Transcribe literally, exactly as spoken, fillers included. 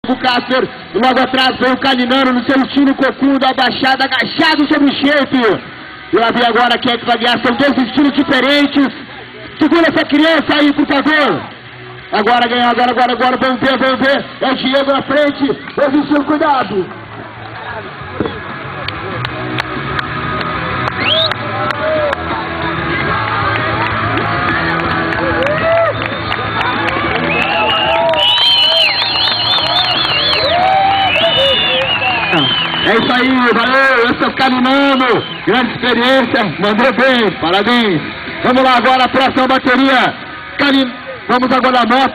O Casper, e logo atrás vem o Caninano no seu estilo cocudo, abaixado, agachado sobre o shape. E lá vem agora quem é que vai guiar, são dois estilos diferentes. Segura essa criança aí, por favor. Agora ganhou, agora, agora, agora, vamos ver, vamos ver. É o Diego na frente, o estilo, cuidado. É isso aí, valeu, esse é o Caninano, grande experiência, mandou bem, parabéns. Vamos lá agora, a próxima bateria, Canin... vamos agora a moto.